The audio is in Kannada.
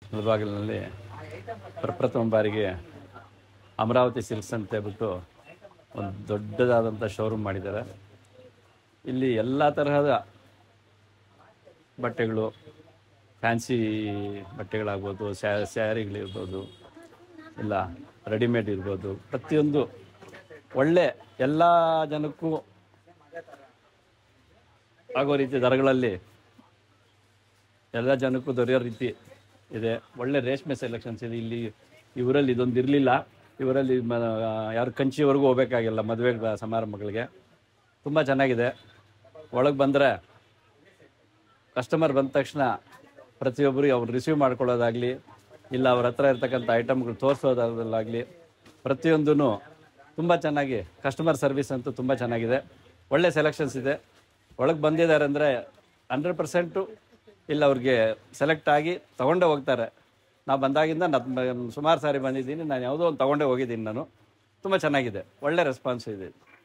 ಮುಳಬಾಗಿಲಿನಲ್ಲಿ ಪ್ರಪ್ರಥಮ ಬಾರಿಗೆ ಅಮರಾವತಿ ಸಿಲ್ಕ್ಸ್ ಅಂತ ಹೇಳ್ಬಿಟ್ಟು ಒಂದು ದೊಡ್ಡದಾದಂಥ ಶೋರೂಮ್ ಮಾಡಿದ್ದಾರೆ. ಇಲ್ಲಿ ಎಲ್ಲ ತರಹದ ಬಟ್ಟೆಗಳು, ಫ್ಯಾನ್ಸಿ ಬಟ್ಟೆಗಳಾಗ್ಬೋದು, ಸ್ಯಾರಿಗಳಿರ್ಬೋದು, ಇಲ್ಲ ರೆಡಿಮೇಡ್ ಇರ್ಬೋದು, ಪ್ರತಿಯೊಂದು ಒಳ್ಳೆ ಎಲ್ಲ ಜನಕ್ಕೂ ಆಗೋ ರೀತಿ ದರಗಳಲ್ಲಿ ಎಲ್ಲ ಜನಕ್ಕೂ ದೊರೆಯೋ ರೀತಿ ಇದೆ. ಒಳ್ಳೆ ರೇಷ್ಮೆ ಸೆಲೆಕ್ಷನ್ಸ್ ಇದೆ ಇಲ್ಲಿ. ಇವರಲ್ಲಿ ಇದೊಂದು ಇರಲಿಲ್ಲ. ಇವರಲ್ಲಿ ಯಾರು ಕಂಚಿವರೆಗೂ ಹೋಗ್ಬೇಕಾಗಿಲ್ಲ ಮದುವೆ ಸಮಾರಂಭಗಳಿಗೆ. ತುಂಬ ಚೆನ್ನಾಗಿದೆ. ಒಳಗೆ ಬಂದರೆ ಕಸ್ಟಮರ್ ಬಂದ ತಕ್ಷಣ ಪ್ರತಿಯೊಬ್ಬರು ಅವ್ರು ರಿಸೀವ್ ಮಾಡ್ಕೊಳ್ಳೋದಾಗಲಿ, ಇಲ್ಲ ಅವ್ರ ಹತ್ರ ಇರ್ತಕ್ಕಂಥ ಐಟಮ್ಗಳು ತೋರಿಸೋದಾಗಲಿ, ಪ್ರತಿಯೊಂದೂ ತುಂಬ ಚೆನ್ನಾಗಿ ಕಸ್ಟಮರ್ ಸರ್ವಿಸ್ ಅಂತೂ ತುಂಬ ಚೆನ್ನಾಗಿದೆ. ಒಳ್ಳೆ ಸೆಲೆಕ್ಷನ್ಸ್ ಇದೆ. ಒಳಗೆ ಬಂದಿದ್ದಾರೆ ಅಂದರೆ 100% ಇಲ್ಲ ಅವ್ರಿಗೆ ಸೆಲೆಕ್ಟ್ ಆಗಿ ತೊಗೊಂಡೇ ಹೋಗ್ತಾರೆ. ನಾವು ಬಂದಾಗಿಂದ ಸುಮಾರು ಸಾರಿ ಬಂದಿದ್ದೀನಿ. ನಾನು ಯಾವುದೋ ಒಂದು ತೊಗೊಂಡೇ ಹೋಗಿದ್ದೀನಿ. ನಾನು ತುಂಬ ಚೆನ್ನಾಗಿದೆ. ಒಳ್ಳೆ ರೆಸ್ಪಾನ್ಸ್ ಇದೆ.